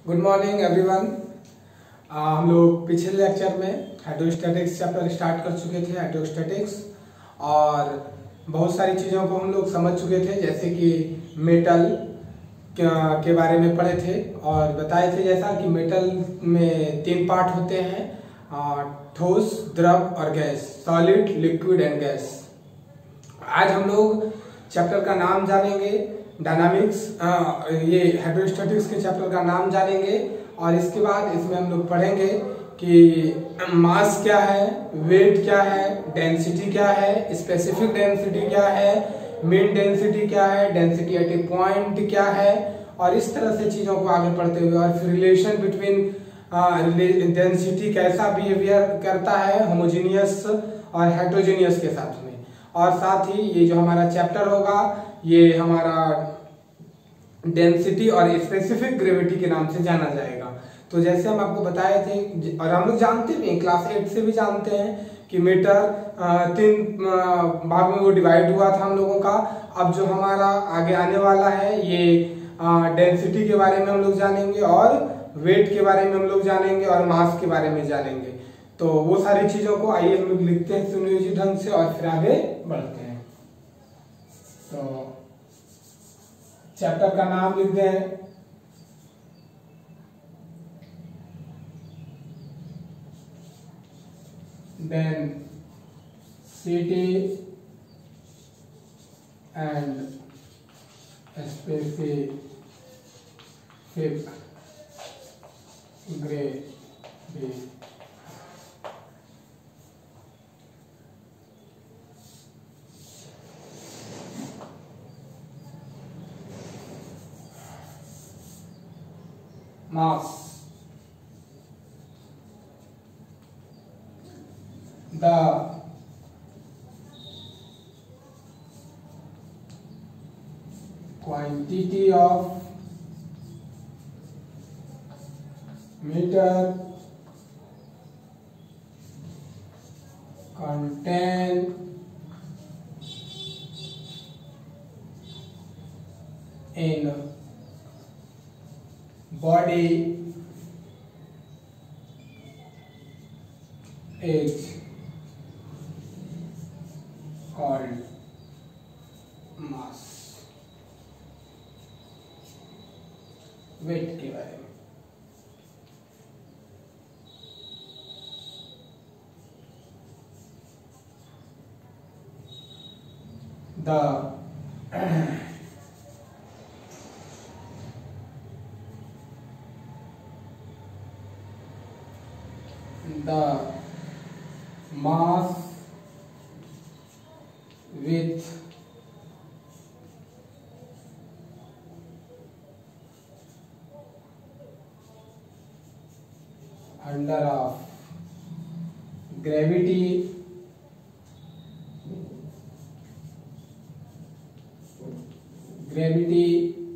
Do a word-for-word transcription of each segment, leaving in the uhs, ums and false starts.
Good morning everyone. हम लोग पिछले लेक्चर में हाइड्रोस्टैटिक्स चैप्टर स्टार्ट कर चुके थे, हाइड्रोस्टैटिक्स, और बहुत सारी चीज़ों को हम लोग समझ चुके थे, जैसे कि मेटल के बारे में पढ़े थे और बताए थे जैसा कि मेटल में तीन पार्ट होते हैं, ठोस, द्रव और gas, solid, liquid and gas. आज हम लोग चैप्टर का नाम जानेंगे, डायनामिक्स, ये हाइड्रोस्टैटिक्स के चैप्टर का नाम जानेंगे, और इसके बाद इसमें हम लोग पढ़ेंगे कि मास क्या है, वेट क्या है, डेंसिटी क्या है, स्पेसिफिक डेंसिटी क्या है, मीन डेंसिटी क्या है, डेंसिटी एट ए पॉइंट क्या है, और इस तरह से चीज़ों को आगे पढ़ते हुए, और फिर रिलेशन बिटवीन डेंसिटी कैसा बिहेवियर करता है होमोजीनियस और हेट्रोजीनियस के साथ में, और साथ ही ये जो हमारा चैप्टर होगा ये हमारा डेंसिटी और स्पेसिफिक ग्रेविटी के नाम से जाना जाएगा। तो जैसे हम आपको बताए थे, और हम लोग जानते भी हैं, क्लास एट से भी जानते हैं कि मीटर तीन भाग में वो डिवाइड हुआ था हम लोगों का। अब जो हमारा आगे आने वाला है ये डेंसिटी के बारे में हम लोग जानेंगे, और वेट के बारे में हम लोग जानेंगे, और मास के बारे में जानेंगे। तो वो सारी चीजों को आइए हम लोग लिखते हैं सुनियोजित ढंग से और फिर आगे बढ़ते हैं। तो चैप्टर का नाम लिखते हैं, density and specific gravity. Mass, the quantity of matter contained in body is called mass। Weight के बारे में, the the mass with under of gravity gravity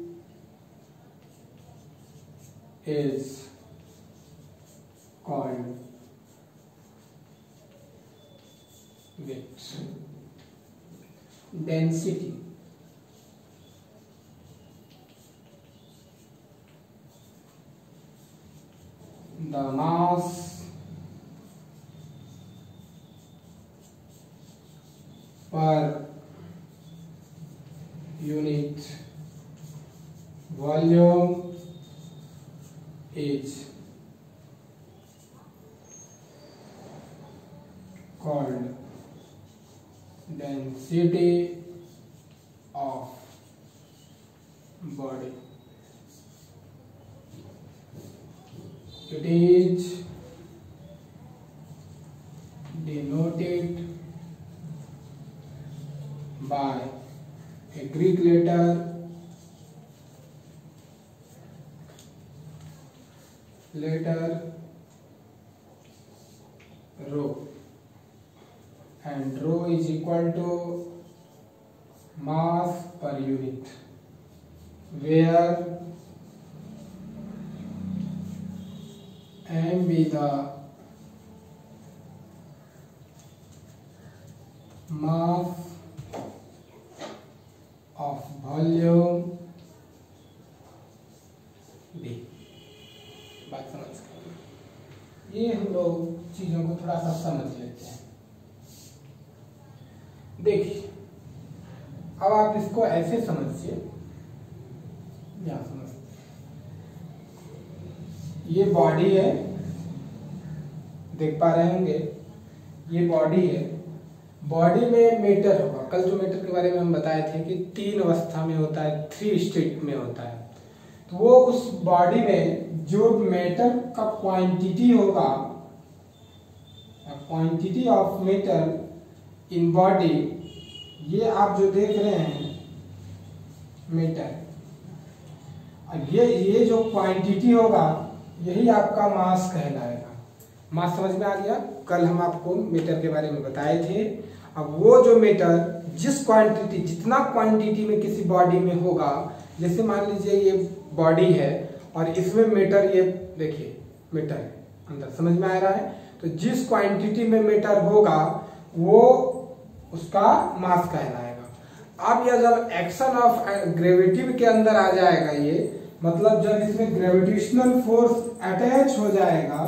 is called weight। Density, the mass per unit volume is called density of body। It is denoted by a Greek letter letter rho, and rho is equal to mass per unit, where m be the mass of volume B। बात समझ गए। ये हम लोग चीजों को थोड़ा सा समझ लेते हैं। देखिए अब आप इसको ऐसे समझिए, यहां समझ, ये बॉडी है, देख पा रहे होंगे, ये बॉडी है। बॉडी में मेटर होगा। कल जो मेटर के बारे में हम बताए थे कि तीन अवस्था में होता है, थ्री स्टेट में होता है। तो वो उस बॉडी में जो मेटर का क्वांटिटी होगा, quantity of matter in body, ये आप जो देख रहे हैं मेटर, ये ये जो क्वांटिटी होगा यही आपका मास कहलाएगा। मास समझ में आ गया? कल हम आपको मीटर के बारे में बताए थे। अब वो जो मीटर जिस क्वांटिटी, जितना क्वांटिटी में किसी बॉडी में होगा, जैसे मान लीजिए ये बॉडी है और इसमें मीटर, ये देखिए मीटर है अंदर, समझ में आ रहा है? तो जिस क्वांटिटी में मीटर होगा वो उसका मास कहलाएगा। अब यह जब एक्शन ऑफ ग्रेविटी के अंदर आ जाएगा, ये मतलब जब इसमें ग्रेविटेशनल फोर्स अटैच हो जाएगा,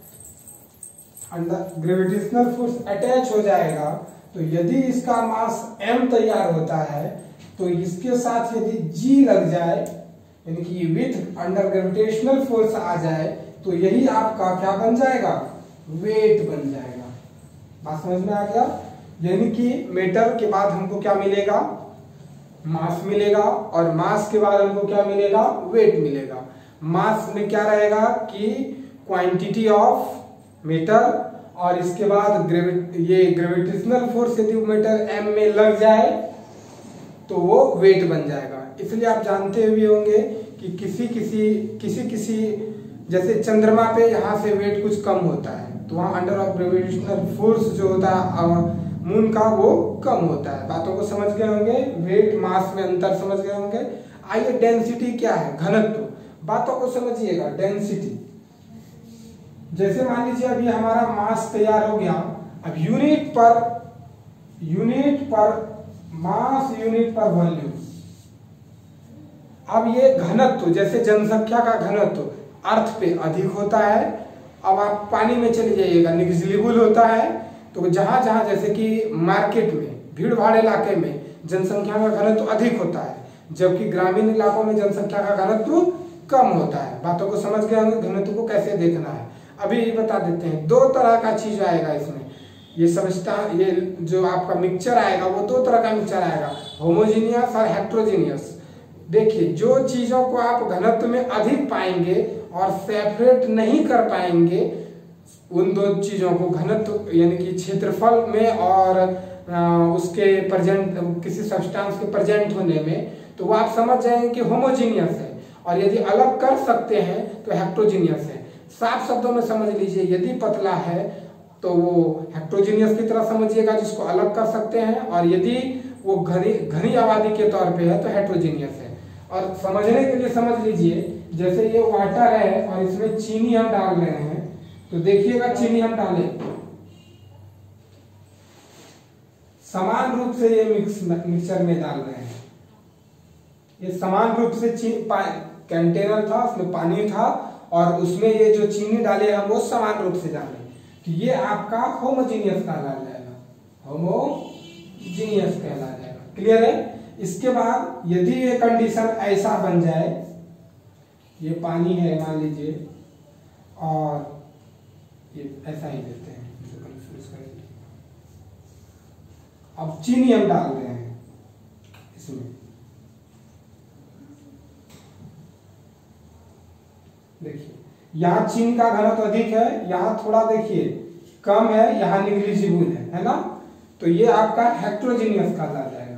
अंदर ग्रेविटेशनल फोर्स अटैच हो जाएगा, तो यदि इसका मास m तैयार होता है तो इसके साथ यदि g लग जाए, यानी कि विथ अंडर ग्रेविटेशनल फोर्स आ जाए, तो यही आपका क्या बन जाएगा? वेट बन जाएगा। बात समझ में आ गया? यानी कि मीटर के बाद हमको क्या मिलेगा? मास मिलेगा, और मास के बाद हमको क्या मिलेगा? वेट मिलेगा। मास में क्या रहेगा कि क्वांटिटी ऑफ मीटर, और इसके बाद ग्रेविट ये ग्रेविटेशनल फोर्स यदि मीटर m में लग जाए तो वो वेट बन जाएगा। इसलिए आप जानते भी होंगे कि किसी किसी किसी किसी जैसे चंद्रमा पे यहाँ से वेट कुछ कम होता है, तो वहाँ अंडर ऑफ ग्रेविटेशनल फोर्स जो होता है मून का वो कम होता है। बातों को समझ गए होंगे? वेट मास में अंतर समझ गए होंगे। आइए डेंसिटी क्या है? घनत्व। बातों को समझिएगा। डेंसिटी, जैसे मान लीजिए अभी हमारा मास तैयार हो गया, अब यूनिट पर यूनिट पर मास, यूनिट पर वॉल्यूम। अब ये घनत्व, जैसे जनसंख्या का घनत्व अर्थ पे अधिक होता है। अब आप पानी में चले जाइएगा, निग्लिजिबल होता है। तो जहां जहां जैसे कि मार्केट में, भीड़ भाड़ इलाके में जनसंख्या का घनत्व अधिक होता है, जबकि ग्रामीण इलाकों में जनसंख्या का घनत्व कम होता है। बातों को समझ गए होंगे घनत्व को कैसे देखना है। अभी ये बता देते हैं, दो तरह का चीज आएगा इसमें। ये समझता, ये जो आपका मिक्सचर आएगा वो दो तरह का मिक्सचर आएगा, होमोजीनियस और हेट्रोजीनियस। देखिए, जो चीजों को आप घनत्व में अधिक पाएंगे और सेपरेट नहीं कर पाएंगे, उन दो चीजों को घनत्व यानी कि क्षेत्रफल में और उसके प्रेजेंट, किसी सब्सटेंस के प्रेजेंट होने में, तो वो आप समझ जाएंगे कि होमोजीनियस है। और यदि अलग कर सकते हैं तो हेट्रोजीनियस है। साफ शब्दों में समझ लीजिए, यदि पतला है तो वो हेट्रोजीनियस की तरह समझिएगा, जिसको अलग कर सकते हैं, और यदि वो घनी घनी आबादी के तौर पे है तो हेट्रोजीनियस है। और समझने के लिए समझ लीजिए, जैसे ये वाटर है और इसमें चीनी हम डाल रहे हैं, तो देखिएगा चीनी हम डालें, समान रूप से ये मिक्स मिक्सचर में डाल रहे हैं। ये समान रूप से कंटेनर था, उसमें पानी था, और उसमें ये जो चीनी डाले हम वो समान रूप से डाले, तो ये आपका होमोजीनियस कहला जाएगा। होमोजीनियस कहला जाएगा। क्लियर है? इसके बाद यदि ये कंडीशन ऐसा बन जाए, ये पानी है मान लीजिए, और ये ऐसा ही देते हैं, अब चीनी हम डाल रहे हैं इसमें, देखिए यहाँ चीनी का घनत्व अधिक है, यहाँ थोड़ा देखिए कम है, यहाँ निग्लिजिबल है, है ना? तो ये आपका हेट्रोजीनियस कहला जाएगा।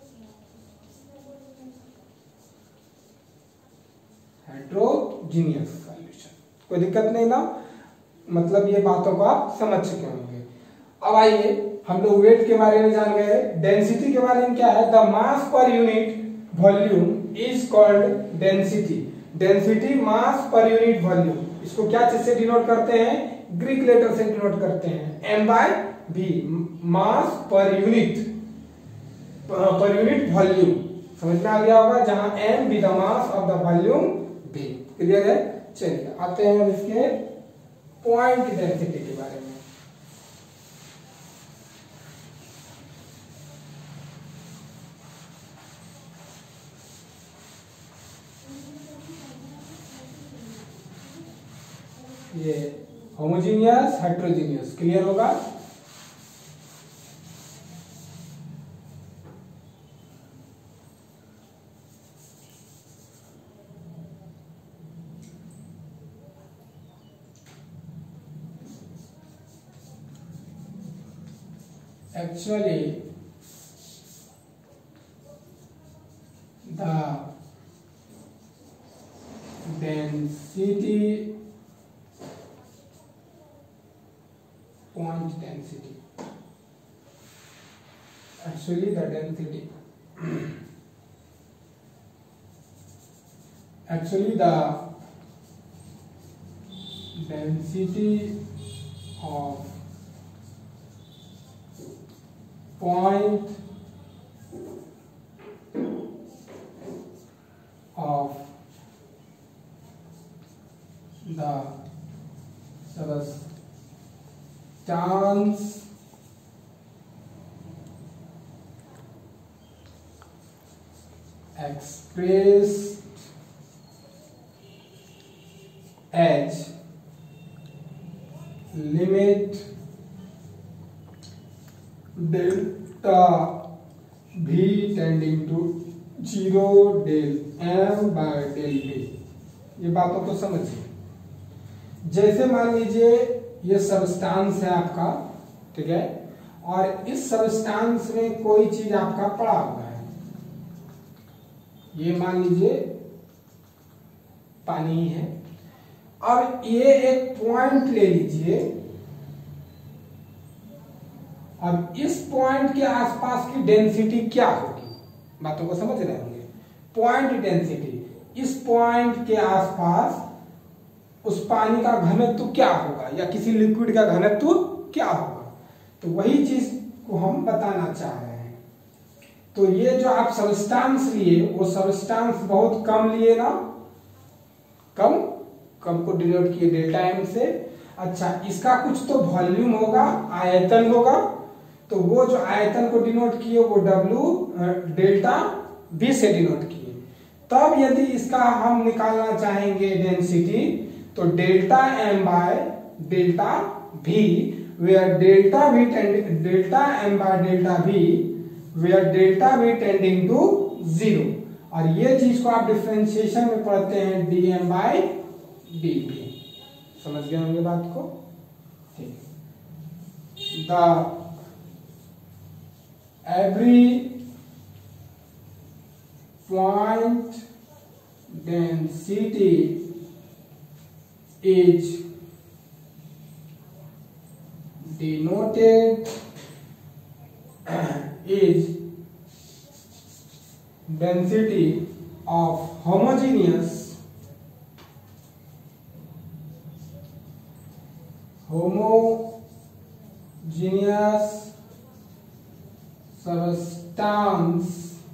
हेट्रोजीनियस सॉल्यूशन, कोई दिक्कत नहीं ना? मतलब ये बातों को आप समझ चुके होंगे। अब आइए हम लोग वेट के बारे में जान गए। डेंसिटी के बारे में क्या है? The mass per unit volume is called density. Density mass per unit volume, इसको क्या चीज से डिनोट करते हैं? ग्रीक लेटर से डिनोट करते हैं, M bye we, mass per unit, पर यूनिट वॉल्यूम। समझ में आ गया होगा, जहां M be the mass of the volume V. Clear है? चलिए आते हैं अब इसके पॉइंट डेंसिटी के बारे में। ये होमोजीनियस हेट्रोजीनियस क्लियर होगा। Actually, the density, point density, actually the density, actually the density of point of the substance expressed as limit delta v tending to zero del m by del v। ये बातों को समझिए। जैसे मान लीजिए ये substance है आपका, ठीक है, और इस सबस्टांस में कोई चीज आपका पड़ा हुआ है, ये मान लीजिए पानी है। अब ये एक पॉइंट ले लीजिए, अब इस पॉइंट के आसपास की डेंसिटी क्या होगी, बातों को समझ रहे होंगे। पॉइंट डेंसिटी, इस पॉइंट के आसपास उस पानी का घनत्व क्या होगा या किसी लिक्विड का घनत्व क्या होगा, तो वही चीज को हम बताना चाह रहे हैं। तो ये जो आप सबस्टांस लिए वो सबस्टांस बहुत कम लिए ना, कम कम को डिनोट किए डेल्टा एम से। अच्छा, इसका कुछ तो वॉल्यूम होगा, आयतन होगा, तो वो जो आयतन को डिनोट किए वो डब्ल्यू डेल्टा बी से डिनोट किए। तब यदि इसका हम निकालना चाहेंगे डेंसिटी, तो delta M by delta V, where delta V tending delta M by delta V, where delta V tending to zero. और ये चीज को आप डिफरेंशिएशन में पढ़ते हैं D M by D V. समझ गए होंगे बात को, ठीक। The every point density is denoted is density of homogeneous homogeneous substance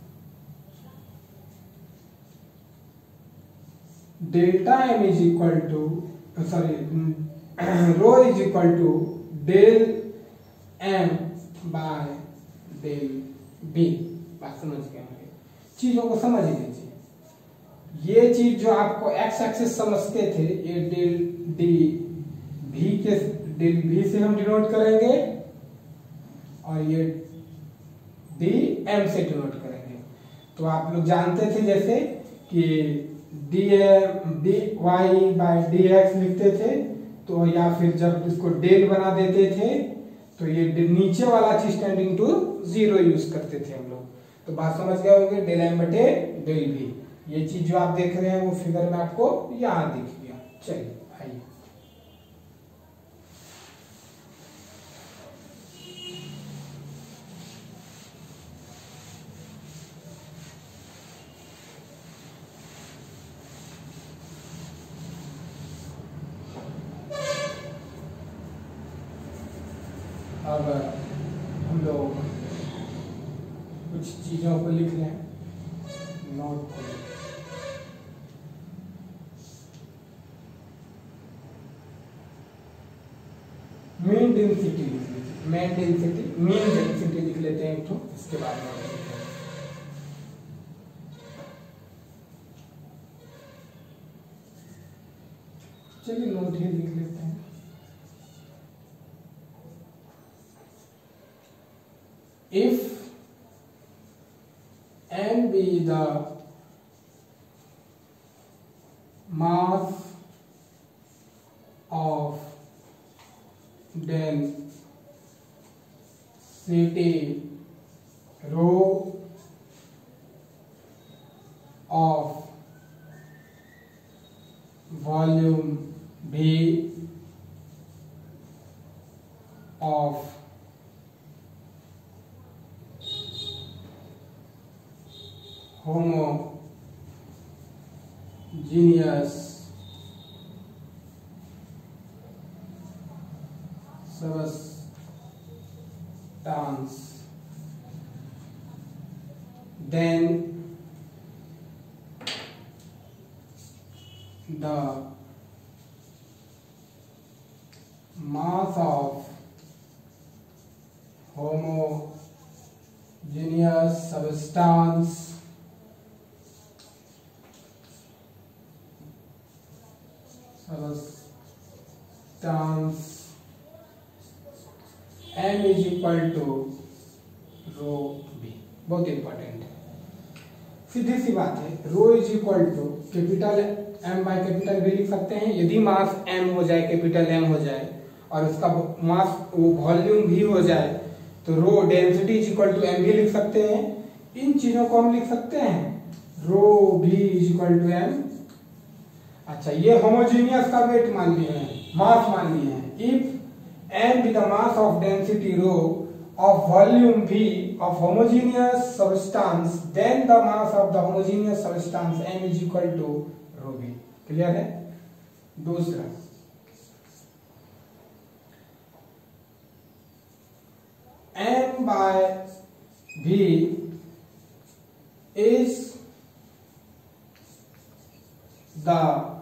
delta m is equal to uh, sorry rho is equal to del m by del b। बात समझ गए होंगे, चीजों को समझ लीजिए। ये चीज जो आपको एक्स एक्सिस समझते थे, ये डेल डी भी के डेल भी से हम डिनोट करेंगे और ये डी एम से डिनोट करेंगे। तो आप लोग जानते थे जैसे कि D M D Y by D X लिखते थे, तो या फिर जब इसको डेल बना देते थे तो ये नीचे वाला चीज टेंडिंग टू जीरो यूज करते थे हम लोग। तो बात समझ गए होंगे, डेल एम बटे डेल बी। ये चीज जो आप देख रहे हैं वो फिगर में आपको यहां दिख गया। चलिए आइए, अब हम लोग कुछ चीजों को लिख लें, नोट को। मीन डेंसिटी लिख लीजिए, मीन डेंसिटी मीन डेंसिटी लिख लेते हैं एक तो, इसके बाद में चलिए नोट ही लिख लेते हैं। If m be the mass of density rho of volume V of homogeneous substance, then the mass of homogeneous substance substance m is equal to rho V. बहुत इंपॉर्टेंट है, सीधी सी बात है। Rho is equal to capital M by capital V लिख सकते हैं। यदि मास एम हो जाए, कैपिटल एम हो जाए और उसका मास वो वॉल्यूम भी हो जाए तो rho density is equal to M भी लिख सकते हैं। इन चीजों को हम लिख सकते हैं rho V is equal to M. अच्छा, ये होमोजेनियस का वेट मान लिए हैं, मास मान लिए हैं। If m be the mass of density rho of volume V of homogeneous substance, then the mass of the homogeneous substance m is equal to rho v। Clear है? दूसरा, m by v is the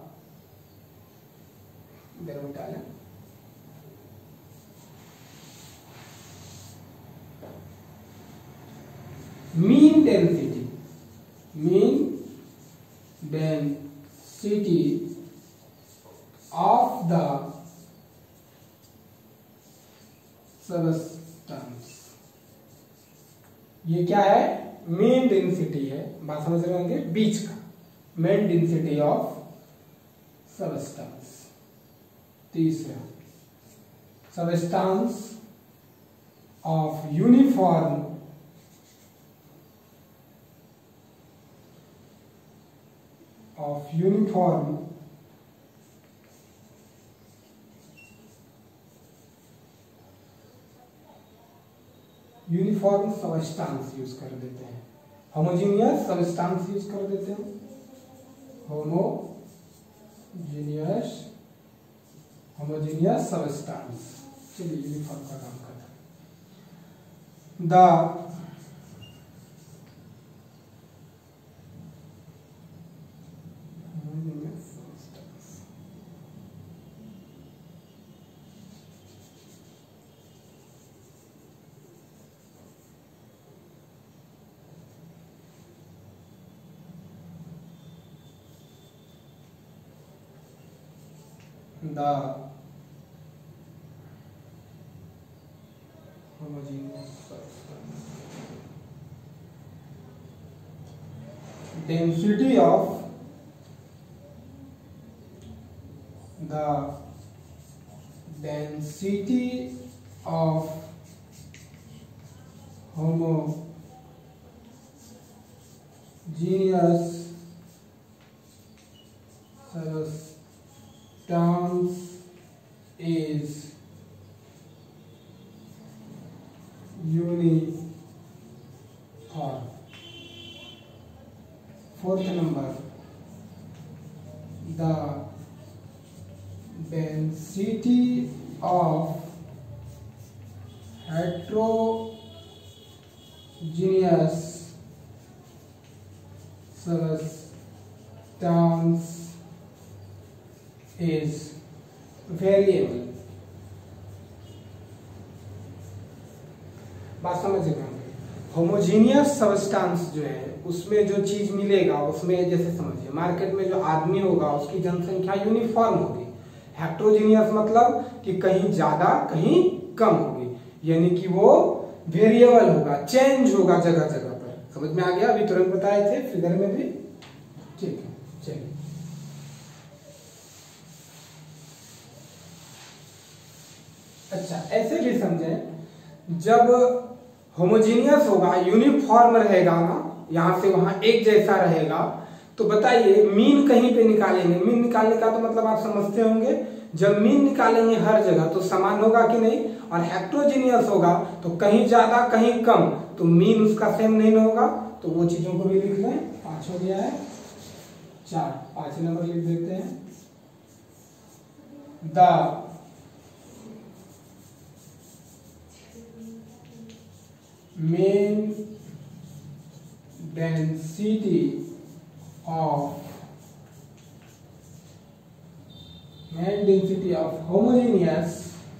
mean density, mean density of the substance। ये क्या है? Mean density है, बात समझ रहे होंगे, बीच का मीन डेंसिटी ऑफ सबस्टेंस। तीसरा, substance of uniform of uniform uniform substance use कर देते हैं, होमोजेनियस सबस्टेंस यूज कर देते हैं, होमोजेनियस होमोजेनियस सबस्टेंस। चलिए यूनिफॉर्म का काम करते हैं। The the homogeneous substance density of the density of homogeneous substance is uniform। Fourth number, the density of heterogeneous substance is variable। बात समझ गए होंगे। होमोजीनियस सब्सटेंस जो है उसमें जो चीज मिलेगा उसमें, जैसे समझिए मार्केट में जो आदमी होगा उसकी जनसंख्या यूनिफॉर्म होगी। हेट्रोजीनियस मतलब कि कहीं ज्यादा कहीं कम होगी, यानी कि वो वेरिएबल होगा, चेंज होगा जगह जगह पर। समझ में आ गया? अभी तुरंत बताए थे फिगर में भी। ठीक है, चलिए अच्छा ऐसे भी समझें, जब होमोजीनियस होगा, यूनिफॉर्म रहेगा ना, यहां से वहां एक जैसा रहेगा, तो बताइए मीन कहीं पे निकालेंगे। मीन निकालने का तो मतलब आप समझते होंगे, जब मीन निकालेंगे हर जगह तो समान होगा कि नहीं। और हेट्रोजीनियस होगा तो कहीं ज्यादा कहीं कम, तो मीन उसका सेम नहीं होगा। तो वो चीजों को भी लिख लें। पांच हो गया है, चार, पांच नंबर लिख देते हैं। The mean density of mean density of homogeneous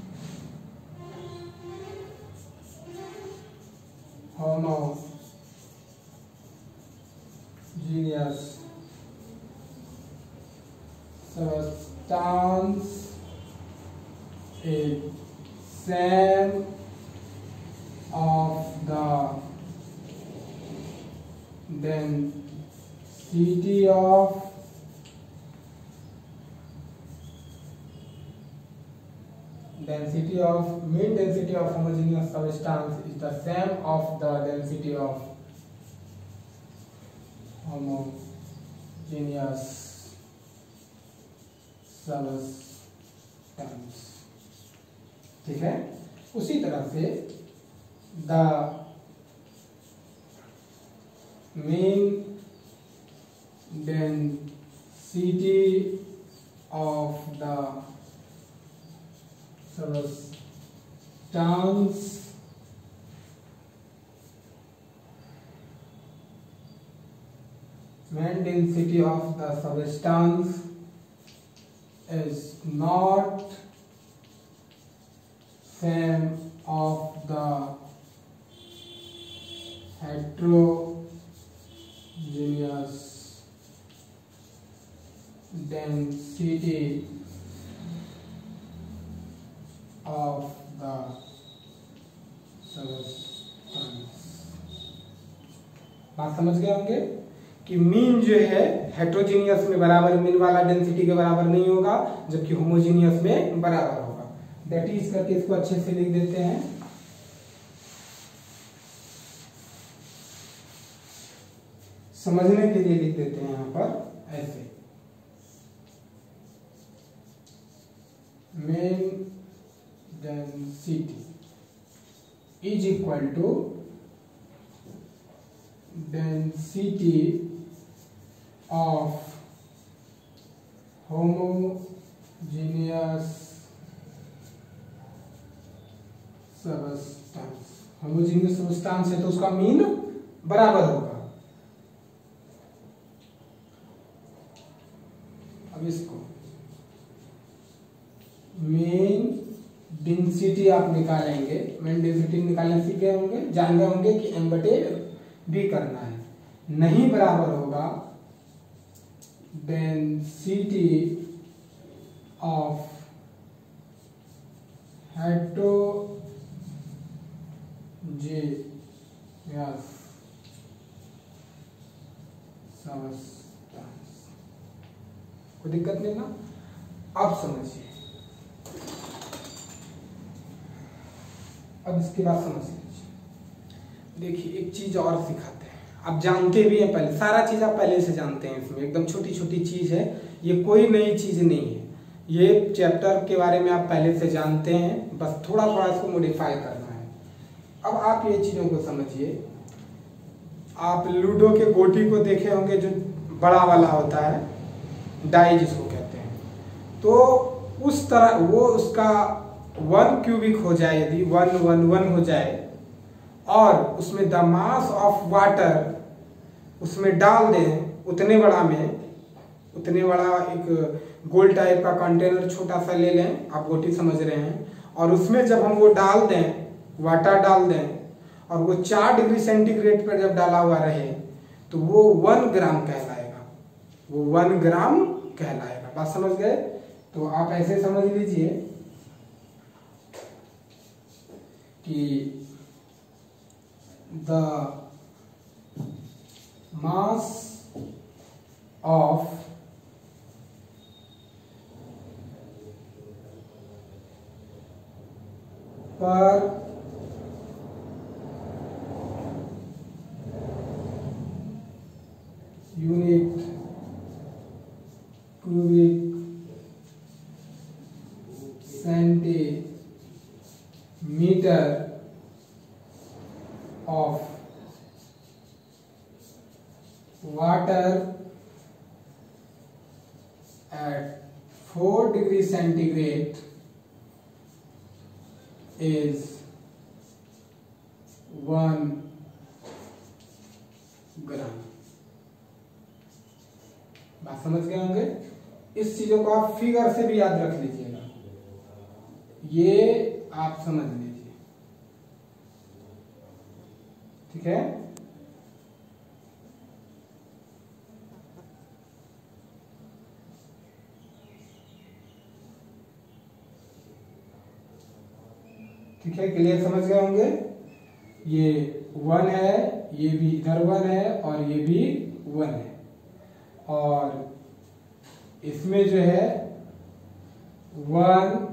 homogeneous substance is same of the density of density of mean density of homogeneous substance is the same of the density of homogeneous substance। ठीक है, उसी तरह से the mean density of the substance mean density of the substance is not same of the heterogeneous density of the substance। बात समझ गए होंगे कि मीन जो है हेट्रोजीनियस में बराबर मीन वाला डेंसिटी के बराबर नहीं होगा, जबकि होमोजीनियस में बराबर होगा। दैट इज करके इसको अच्छे से लिख देते हैं। समझने के लिए लिख देते हैं यहां पर ऐसे, mean density is equal to density of homogeneous substance. Homogeneous substance है तो उसका मीन बराबर होगा। अब इसको मेन डेंसिटी आप निकालेंगे, मेन डेंसिटी निकालने सीख गए होंगे, जान गए होंगे कि एम बटे बी करना है, नहीं बराबर होगा डेंसिटी ऑफ हेट्रोजेनियस सबस्टेंस। कोई दिक्कत नहीं ना? अब समझिए, अब इसके बाद समझ लीजिए। देखिए एक चीज और सिखाते हैं, आप जानते भी हैं पहले, सारा चीज आप पहले से जानते हैं, इसमें एकदम छोटी छोटी चीज है, ये कोई नई चीज नहीं है। ये चैप्टर के बारे में आप पहले से जानते हैं, बस थोड़ा थोड़ा इसको मॉडिफाई करना है। अब आप ये चीजों को समझिए। आप लूडो के गोटी को देखे होंगे, जो बड़ा वाला होता है, डाई जिसको कहते हैं, तो उस तरह वो उसका वन क्यूबिक हो जाए, यदि वन वन वन हो जाए, और उसमें द मास ऑफ वाटर उसमें डाल दें, उतने बड़ा में, उतने बड़ा एक गोल टाइप का कंटेनर छोटा सा ले लें, आप गोटी समझ रहे हैं, और उसमें जब हम वो डाल दें, वाटर डाल दें, और वो चार डिग्री सेंटीग्रेड पर जब डाला हुआ रहे तो वो वन ग्राम कहलाएगा, वो वन ग्राम कहलाएगा। बात समझ गए? तो आप ऐसे समझ लीजिए कि the mass of per unit cubic centimetre of water at four degree centigrade is one gram. बात समझ गए होंगे? इस चीजों को आप फिगर से भी याद रख लीजिएगा, ये आप समझ लीजिए, ठीक है? ठीक है, क्लियर समझ गए होंगे? ये वन है, ये भी इधर वन है और ये भी वन है, और इसमें जो है वन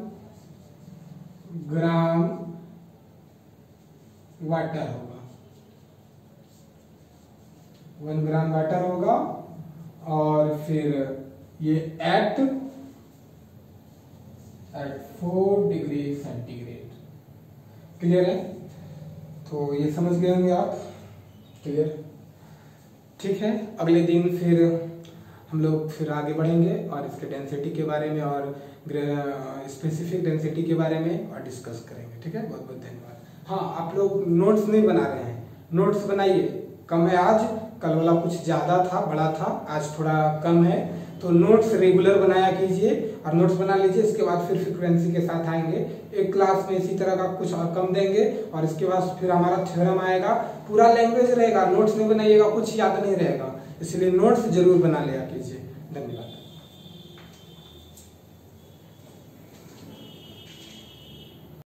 ग्राम वाटर होगा, वन ग्राम वाटर होगा, और फिर ये at at four degree centigrade. Clear है? तो ये समझ गए होंगे आप? क्लियर? ठीक है, अगले दिन फिर हम लोग फिर आगे बढ़ेंगे और इसके डेंसिटी के बारे में और स्पेसिफिक डेंसिटी के बारे में और डिस्कस करेंगे। ठीक है, बहुत बहुत धन्यवाद। हाँ, आप लोग नोट्स नहीं बना रहे हैं, नोट्स बनाइए। कम है आज, कल वाला कुछ ज़्यादा था, बड़ा था, आज थोड़ा कम है, तो नोट्स रेगुलर बनाया कीजिए और नोट्स बना लीजिए। इसके बाद फिर फ्रीक्वेंसी के साथ आएंगे, एक क्लास में इसी तरह का कुछ और कम देंगे, और इसके बाद फिर हमारा थ्योरम आएगा, पूरा लैंग्वेज रहेगा। नोट्स नहीं बनाइएगा, कुछ याद नहीं रहेगा, इसलिए नोट्स जरूर बना लिया।